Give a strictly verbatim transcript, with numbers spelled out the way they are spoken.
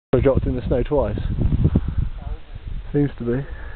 I dropped in the snow twice. Seems to be.